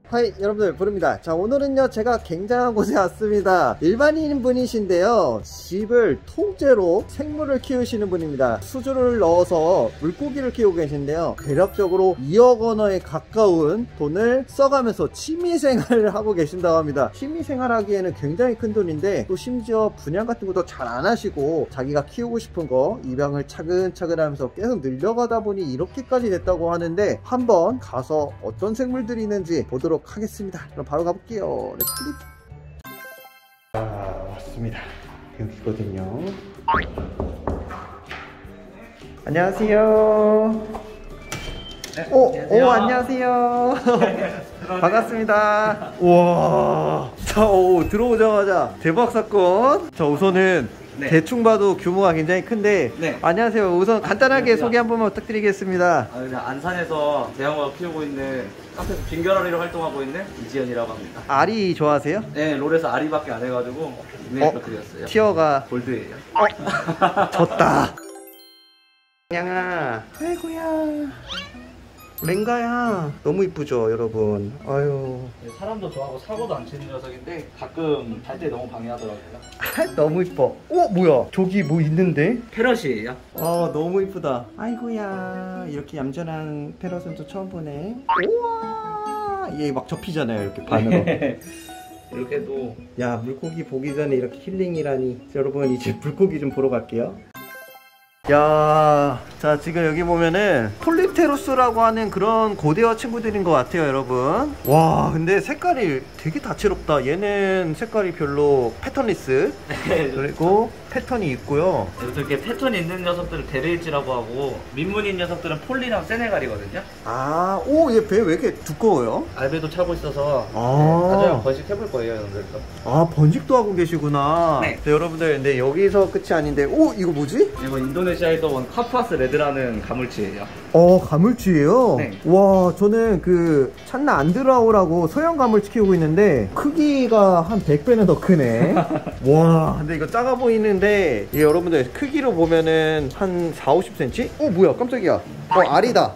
하이 여러분들, 부릅니다. 자, 오늘은요 제가 굉장한 곳에 왔습니다. 일반인 분이신데요, 집을 통째로 생물을 키우시는 분입니다. 수조를 넣어서 물고기를 키우고 계신데요, 대략적으로 2억 원어에 가까운 돈을 써가면서 취미생활을 하고 계신다고 합니다. 취미생활 하기에는 굉장히 큰 돈인데, 또 심지어 분양 같은 것도 잘 안 하시고 자기가 키우고 싶은 거 입양을 차근차근 하면서 계속 늘려가다 보니 이렇게까지 됐다고 하는데, 한번 가서 어떤 생물들이 있는지 보도록 하겠습니다. 그럼 바로 가볼게요. 렛츠클릭. 왔습니다. 여기거든요. 안녕하세요. 네, 오, 안녕하세요. 반갑습니다. 우와. 자, 들어오자마자 대박 사건. 자, 우선은 네. 대충 봐도 규모가 굉장히 큰데. 네. 안녕하세요. 우선 간단하게 안녕하세요. 소개 한 번만 부탁드리겠습니다. 안산에서 대형어 키우고 있는 카페에서 빙결아리로 활동하고 있는 이지연이라고 합니다. 아리 좋아하세요? 네, 롤에서 아리밖에 안 해가지고 그렇게 되었어요. 티어가 골드예요. 졌다. 양아, 아이고야, 랭가야. 너무 이쁘죠 여러분. 아유, 사람도 좋아하고 사고도 안 치는 녀석인데 가끔 잘 때 너무 방해하더라고요. 너무 이뻐. 뭐야, 저기 뭐 있는데? 패럿이에요. 너무 이쁘다. 아이고야, 이렇게 얌전한 패럿은 또 처음 보네. 우와, 얘 막 접히잖아요 이렇게 반으로. 이렇게 또. 야, 물고기 보기 전에 이렇게 힐링이라니. 여러분, 이제 물고기 좀 보러 갈게요. 야, 자, 지금 여기 보면은 폴립테로스라고 하는 그런 고대어 친구들인 것 같아요 여러분. 와, 근데 색깔이 되게 다채롭다. 얘는 색깔이 별로 패턴리스. 그리고 패턴이 있고요. 이렇게 패턴이 있는 녀석들을 데레이지라고 하고, 민문인 녀석들은 폴리랑 세네갈이거든요. 얘 배 왜 이렇게 두꺼워요? 알배도 차고 있어서 나중에 번식 해볼 거예요 여러분들도. 번식도 하고 계시구나. 네. 네, 여러분들, 근데 여기서 끝이 아닌데, 이거 뭐지? 이거 인도네시아에서 온 카푸아스 레드라는 가물치예요. 가물치예요? 네. 와, 저는 그 찬나 안드라오라고 소형 가물치 키우고 있는데 크기가 한 100배는 더 크네. 와, 근데 이거 작아 보이는데 이게 여러분들 크기로 보면은 한 40-50cm? 뭐야, 깜짝이야. 아리다.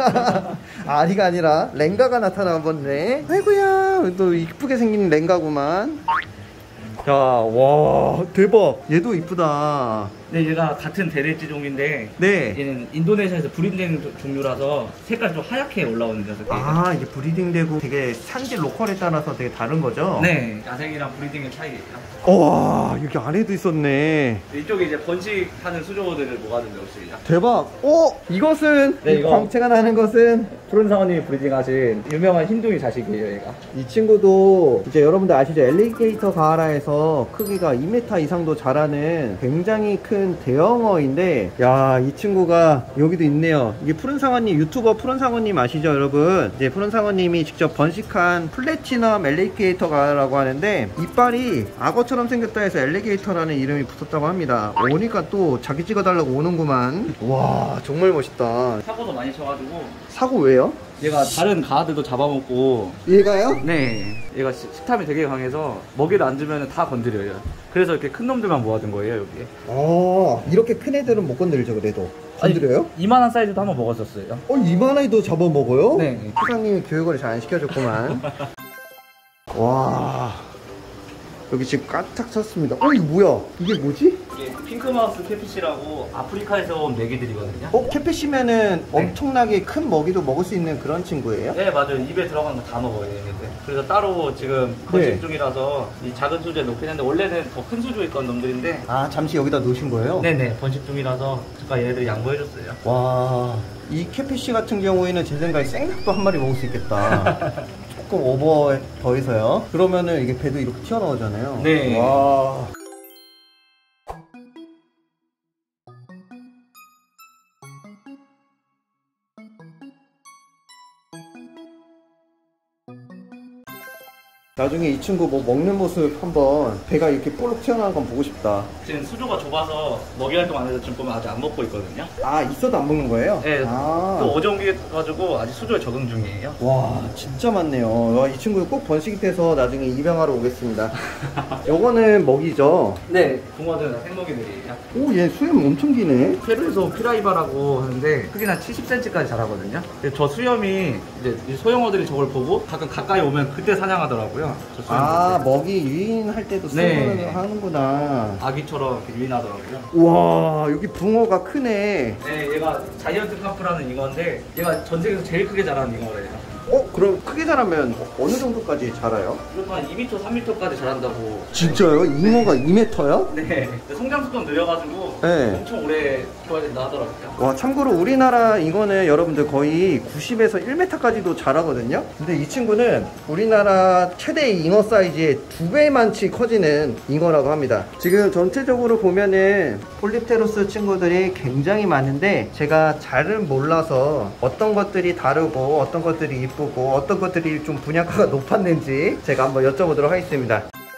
아리가 아니라 랭가가 나타나 버렸네. 아이고야, 또 이쁘게 생긴 랭가구만. 야, 와, 대박. 얘도 이쁘다. 네, 얘가 같은 데레지 종인데, 네, 얘는 인도네시아에서 브리딩 종류라서 색깔이 좀 하얗게 올라오는 녀석이에요. 이게 브리딩되고 되게 산지 로컬에 따라서 되게 다른 거죠? 네, 야생이랑 브리딩의 차이예요. 와, 여기 안에도 있었네. 이쪽에 이제 번식하는 수조들을 모아둔 곳이에요. 대박. 이것은, 네, 이거 광채가 나는 것은 푸른 상어님이 브리딩하신 유명한 흰둥이 자식이에요, 얘가. 이 친구도 이제 여러분들 아시죠? 엘리게이터 가하라에서 크기가 2m 이상도 자라는 굉장히 큰 대형어인데, 야, 이 친구가 여기도 있네요. 이게 푸른상어님, 유튜버 푸른상어님 아시죠 여러분? 이제 푸른상어님이 직접 번식한 플래티넘 엘리게이터 가라고 하는데, 이빨이 악어처럼 생겼다 해서 엘리게이터라는 이름이 붙었다고 합니다. 오니까 또 자기 찍어달라고 오는구만. 와, 정말 멋있다. 사고도 많이 쳐가지고. 사고 왜요? 얘가 다른 가아들도 잡아먹고. 얘가요? 네, 얘가 식탐이 되게 강해서 먹이를 안 주면 다 건드려요. 그래서 이렇게 큰 놈들만 모아둔 거예요 여기에. 이렇게 큰 애들은 못 건드리죠 그래도. 건드려요? 이만한 사이즈도 한번 먹었었어요. 이만한애도 잡아먹어요? 네. 사장님이 교육을 잘 안 시켜줬구만. 와, 여기 지금 꽉 찼습니다. 이거 뭐야? 이게 뭐지? 이게 핑크마우스 캐피시라고 아프리카에서 온 메기들이거든요. 캐피시면은 네. 엄청나게 큰 먹이도 먹을 수 있는 그런 친구예요? 네, 맞아요. 입에 들어가는 거 다 먹어요 얘네들. 그래서 따로 지금 번식 중이라서 이 작은 수조에 놓긴 했는데, 원래는 더 큰 수조에 있던 놈들인데. 잠시 여기다 놓으신 거예요? 네네, 번식 중이라서 잠깐 얘네들이 양보해줬어요. 와, 이 캐피시 같은 경우에는 제 생각에 생닭도 한 마리 먹을 수 있겠다. 조금 오버 더해서요. 그러면은 이게 배도 이렇게 튀어나오잖아요. 네. 와. 나중에 이 친구 뭐 먹는 모습 한번 배가 이렇게 볼록 튀어나온 건 보고 싶다. 지금 수조가 좁아서 먹이 활동 안 해서 지금 보면 아직 안 먹고 있거든요. 아, 있어도 안 먹는 거예요? 네. 아. 또 어제 옮겨가지고 아직 수조에 적응 중이에요. 와, 진짜 많네요. 와, 이 친구 꼭 번식이 돼서 나중에 입양하러 오겠습니다. 요거는 먹이죠? 네. 붕어들은 다 생먹이들이에요. 오, 얘 수염 엄청 기네. 페루에서 피라이바라고 하는데 크기는 한 70cm까지 자라거든요. 근데 저 수염이 이제 이 소형어들이 저걸 보고 가끔 가까이 오면 그때 사냥하더라고요. 저 수염 아, 볼 때. 먹이 유인할 때도 수염을 네. 하는구나. 아기처럼 이렇게 유인하더라고요. 우와, 여기 붕어가 크네. 네, 얘가 자이언트 카프라는 잉어인데 얘가 전 세계에서 제일 크게 자라는 잉어래요. 그럼 크게 자라면 어느 정도까지 자라요? 이것도 한 2m, 3m까지 자란다고. 진짜요? 잉어가 2m요? 네. 성장 속도는 느려가지고 네. 엄청 오래 키워야 된다 하더라고요. 와, 참고로 우리나라 잉어는 여러분들 거의 90에서 1m까지도 자라거든요. 근데 이 친구는 우리나라 최대 잉어 사이즈의 2배만치 커지는 잉어라고 합니다. 지금 전체적으로 보면은 폴립테로스 친구들이 굉장히 많은데 제가 잘은 몰라서 어떤 것들이 다르고 어떤 것들이 이쁘고 어떤 것들이 좀 분양가가 높았는지 제가 한번 여쭤보도록 하겠습니다.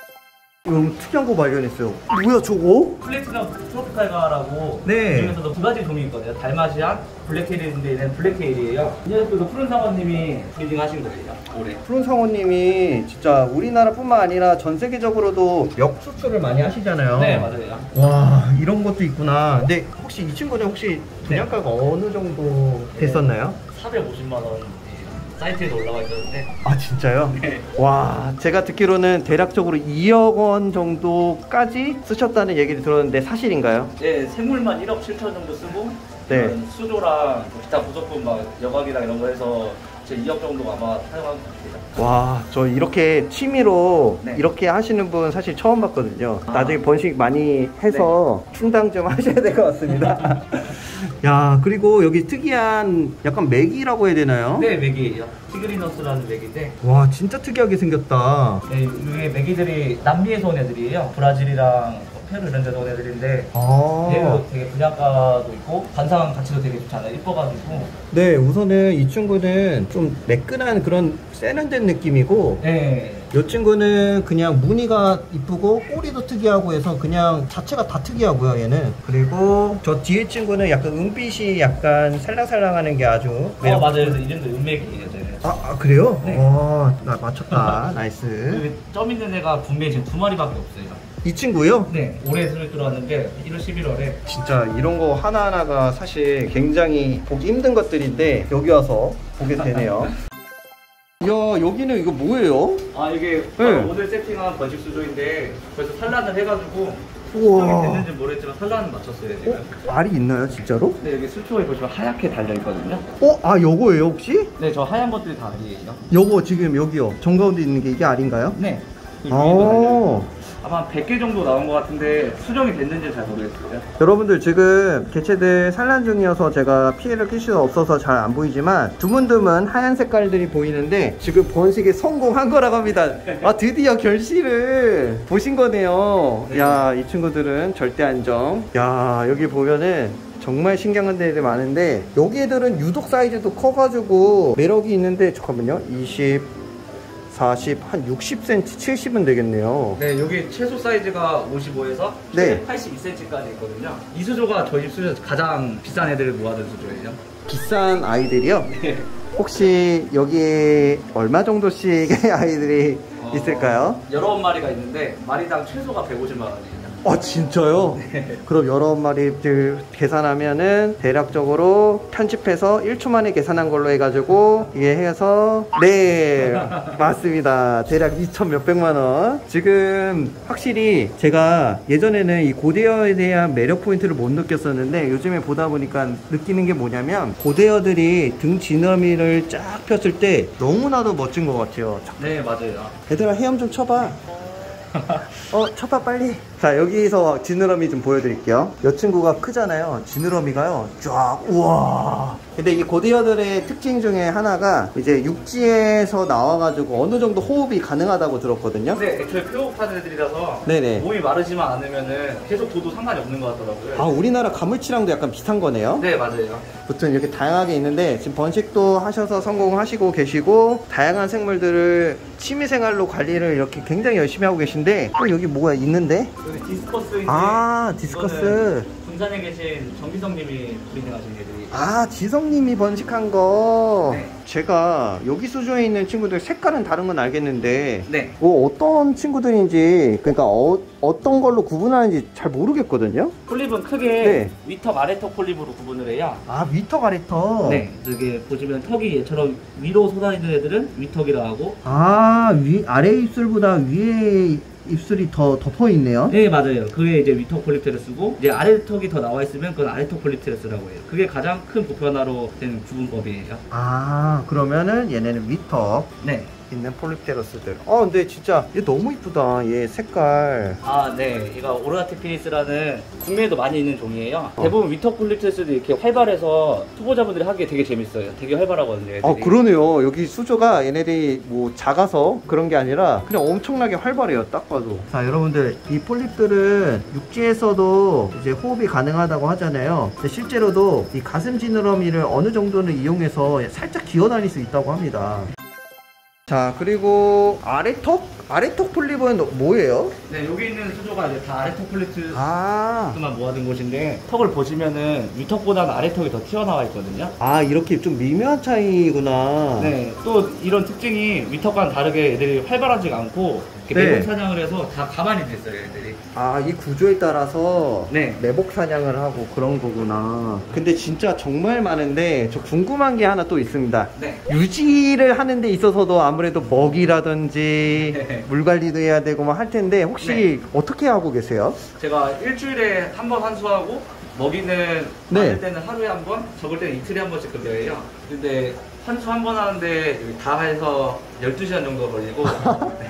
이거 특이한 거 발견했어요. 뭐야 저거? 플래티넘 트로피칼가라고 네. 그 중에서도 두 가지 종이 있거든요. 달마시안, 블랙테일인데 얘는 블랙테일이에요. 이 녀석들도 푸른 상어님이 브리딩 하신 거예요. 올해. 푸른 상어님이 진짜 우리나라뿐만 아니라 전 세계적으로도 역수출을 많이 하시잖아요. 네, 맞아요. 와, 이런 것도 있구나. 근데 혹시 이 친구는 혹시 분양가가 어느 정도 됐었나요? 450만 원 사이트에도 올라와 있었는데. 아, 진짜요? 네. 와, 제가 듣기로는 대략적으로 2억 원 정도까지 쓰셨다는 얘기를 들었는데 사실인가요? 네, 생물만 1억 7천 정도 쓰고 네. 이런 수조랑 기타 부속품 막 여과기랑 이런 거 해서 제 2억 정도 아마 사용한 것 같아요. 와, 저 이렇게 취미로 네. 이렇게 하시는 분 사실 처음 봤거든요. 아. 나중에 번식 많이 해서 충당 좀 하셔야 될 것 같습니다. 야, 그리고 여기 특이한 약간 맥이라고 해야 되나요? 네, 맥이에요. 티그리너스라는 맥인데 와, 진짜 특이하게 생겼다. 네, 이게 맥이들이 남미에서 온 애들이에요. 브라질이랑 페루 이런 데서 온 애들인데 아. 얘도 되게 분양가도 있고 관상 가치도 되게 좋잖아요. 이뻐가지고. 네, 우선은 이 친구는 좀 매끈한 그런 세련된 느낌이고, 네. 이 친구는 그냥 무늬가 이쁘고 꼬리도 특이하고 해서 그냥 자체가 다 특이하고요, 얘는. 그리고 저 뒤에 친구는 약간 은빛이 약간 살랑살랑하는 게 아주 맞아요. 그래서 이름도 은맥이에요. 저는. 그래요? 네. 나 맞췄다. 나이스. 그 점 있는 애가 분명히 지금 2마리밖에 없어요. 이 친구요? 네, 올해 수를 들어왔는데 1월 11월에 진짜 이런 거 하나하나가 사실 굉장히 보기 힘든 것들인데 여기 와서 보게 되네요. 이야, 여기는 이거 뭐예요? 이게 네. 오늘 세팅한 번식 수조인데 그래서 산란을 해가지고 우와. 수정이 됐는지 모르겠지만 산란은 마쳤어요 지금. 알이 있나요, 진짜로? 네, 여기 수초에 보시면 하얗게 달려있거든요. 요거예요, 혹시? 네, 저 하얀 것들이 다 알이에요. 요거 지금 여기요. 정가운데 있는 게 이게 알인가요? 네. 이 위에도 달려있고. 아. 아마 100개 정도 나온 것 같은데 수정이 됐는지 잘 모르겠어요. 여러분들 지금 개체들 산란 중이어서 제가 피해를 끼칠 수 없어서 잘 안 보이지만 드문드문 하얀 색깔들이 보이는데 지금 번식에 성공한 거라고 합니다. 드디어 결실을 보신 거네요. 네. 야, 이 친구들은 절대 안정. 야, 여기 보면은 정말 신기한 애들 많은데 여기 애들은 유독 사이즈도 커가지고 매력이 있는데 잠깐만요. 20 40, 한 60cm, 70은 되겠네요. 네, 여기 최소 사이즈가 55에서 네. 82cm까지 있거든요. 이 수조가 저희 집 수조 가장 비싼 애들을 모아둔 수조예요. 비싼 아이들이요? 네. 혹시 여기에 얼마 정도씩의 아이들이 있을까요? 19마리가 있는데 마리당 최소가 150만 원이에요. 진짜요? 네. 그럼 여러 마리들 계산하면은 대략적으로 편집해서 1초 만에 계산한 걸로 해가지고 이게 해서 네, 맞습니다. 대략 2천 몇백만 원. 지금 확실히 제가 예전에는 이 고대어에 대한 매력 포인트를 못 느꼈었는데 요즘에 보다 보니까 느끼는 게 뭐냐면 고대어들이 등 지느러미를 쫙 폈을 때 너무나도 멋진 것 같아요. 네, 맞아요. 얘들아, 헤엄 좀 쳐봐. 쳐봐 빨리. 자, 여기서 지느러미 좀 보여드릴게요. 이 친구가 크잖아요. 지느러미가요. 쫙, 우와. 근데 이 고디어들의 특징 중에 하나가 이제 육지에서 나와가지고 어느 정도 호흡이 가능하다고 들었거든요. 네, 애초에 표호파는 애들이라서 네네. 몸이 마르지만 않으면은 계속 둬도 상관이 없는 것 같더라고요. 아, 우리나라 가물치랑도 약간 비슷한 거네요. 네, 맞아요. 보통 이렇게 다양하게 있는데 지금 번식도 하셔서 성공하시고 계시고 다양한 생물들을 취미생활로 관리를 이렇게 굉장히 열심히 하고 계신데 여기 뭐가 있는데? 여기 디스커스인데 아, 디스커스. 군산에 계신 정기성님이 브리딩하신 애들이. 아, 지성님이 번식한 거. 네. 제가 여기 수조에 있는 친구들 색깔은 다른 건 알겠는데 네. 어떤 친구들인지 그러니까 어떤 걸로 구분하는지 잘 모르겠거든요. 폴립은 크게 네. 위턱 아래턱 폴립으로 구분을 해요. 아, 위턱 아래턱. 네. 이게 보시면 턱이 얘처럼 위로 솟아있는 애들은 위턱이라 하고. 아, 아래 입술보다 위에 입술이 더 덮어 있네요. 네, 맞아요. 그게 이제 위턱 폴립테레스고, 이제 아래턱이 더 나와 있으면 그건 아래턱 폴립테레스라고 해요. 그게 가장 큰 보편화로 된 구분법이에요. 아, 그러면은 얘네는 위턱 네. 있는 폴립테러스들. 근데 진짜 얘 너무 이쁘다. 얘 색깔. 아, 네. 이거 오르나티피니스라는 국내에도 많이 있는 종이에요. 대부분 위턱 폴립테레스도 이렇게 활발해서 초보자분들이 하기에 되게 재밌어요. 되게 활발하거든요, 애들이. 그러네요. 여기 수조가 얘네들이 뭐 작아서 그런 게 아니라 그냥 엄청나게 활발해요. 딱 봐도. 자, 여러분들, 이 폴립들은 육지에서도 이제 호흡이 가능하다고 하잖아요. 근데 실제로도 이 가슴 지느러미를 어느 정도는 이용해서 살짝 기어다닐 수 있다고 합니다. 자, 그리고 아래턱? 아래턱 폴립은 뭐예요? 네, 여기 있는 수조가 이제 다 아래턱 폴립테레스만 아, 모아둔 곳인데, 턱을 보시면은 위턱보다는 아래턱이 더 튀어나와 있거든요. 이렇게 좀 미묘한 차이구나. 네, 또 이런 특징이 위턱과는 다르게 애들이 활발하지가 않고 이렇게 네. 매복 사냥을 해서 다 가만히 있어요, 애들이. 이 구조에 따라서 네. 매복 사냥을 하고 그런 거구나. 근데 진짜 정말 많은데 저 궁금한 게 하나 또 있습니다. 네. 유지를 하는 데 있어서도 아무래도 먹이라든지 네. 물 관리도 해야 되고 막 할 텐데 혹시 네. 어떻게 하고 계세요? 제가 일주일에 한 번 환수하고, 먹이는 네. 많을 때는 하루에 한 번, 적을 때는 이틀에 한 번씩 급여해요. 근데 환수 한 번 하는데 여기 다 해서 12시간 정도 걸리고. 네.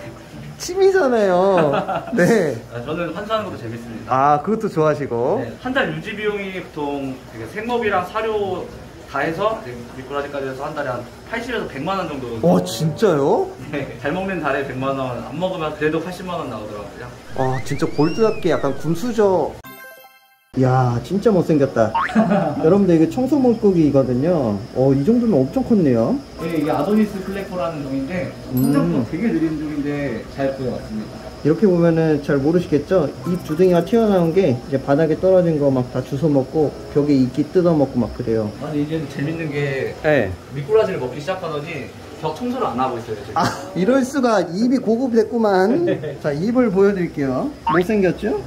취미잖아요. 네. 저는 환수하는 것도 재밌습니다. 그것도 좋아하시고. 네, 한 달 유지 비용이 보통 생먹이랑 사료 다 해서 미꾸라지까지 해서 한 달에 한 80에서 100만 원 정도. 진짜요? 네, 잘 먹는 달에 100만 원, 안 먹으면 그래도 80만 원 나오더라고요. 진짜 골드답게 약간 군수저. 이야, 진짜 못생겼다. 여러분들, 이게 청소 물고기거든요. 이 정도면 엄청 컸네요. 네, 이게 아도니스 클레코라는 종인데 성장도 되게 느린 종인데 잘 구해왔습니다. 이렇게 보면은 잘 모르시겠죠? 입 주둥이가 튀어나온 게 이제 바닥에 떨어진 거 막 다 주워 먹고 벽에 이끼 뜯어 먹고 막 그래요. 아니, 이제는 재밌는 게 네. 미꾸라지를 먹기 시작하더니 벽 청소를 안 하고 있어요, 지금. 이럴 수가. 입이 고급됐구만. 자, 입을 보여드릴게요. 못생겼죠?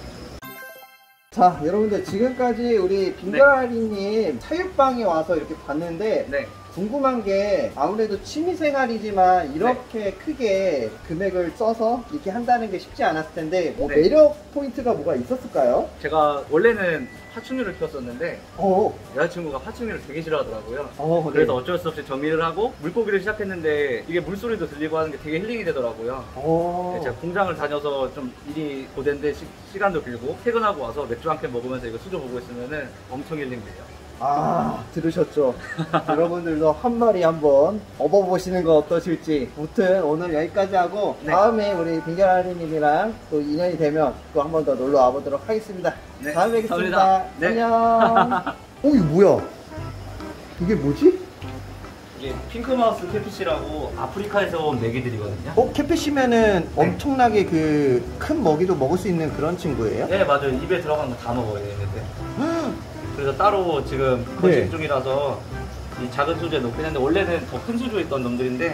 자, 여러분들, 지금까지 우리 빙결아리님 사육방에 와서 이렇게 봤는데 네. 궁금한 게 아무래도 취미생활이지만 이렇게 크게 금액을 써서 이렇게 한다는 게 쉽지 않았을 텐데 네. 매력 포인트가 뭐가 있었을까요? 제가 원래는 파충류를 키웠었는데 여자친구가 파충류를 되게 싫어하더라고요. 네. 그래서 어쩔 수 없이 정리를 하고 물고기를 시작했는데 이게 물소리도 들리고 하는 게 되게 힐링이 되더라고요. 네, 제가 공장을 다녀서 좀 일이 고된데 시간도 길고 퇴근하고 와서 맥주 한 캔 먹으면서 이거 수조 보고 있으면은 엄청 힐링돼요. 들으셨죠? 여러분들도 한 마리 한번 업어보시는 거 어떠실지. 아무튼 오늘 여기까지 하고 네. 다음에 다음에 우리 빙결아리님이랑 또 인연이 되면 또 한 번 더 놀러 와보도록 하겠습니다. 네. 다음에 뵙겠습니다. 감사합니다. 네. 안녕. 이거 뭐야? 이게 뭐지? 이게 핑크마우스 캐피시라고 아프리카에서 온 메기들이거든요. 캐피시면은 엄청나게 그 큰 먹이도 먹을 수 있는 그런 친구예요? 네, 맞아요. 입에 들어간 거 다 먹어야 되는데. 그래서 따로 지금 번식 중이라서 이 작은 수조에 놓긴 했는데 원래는 더 큰 수조에 있던 놈들인데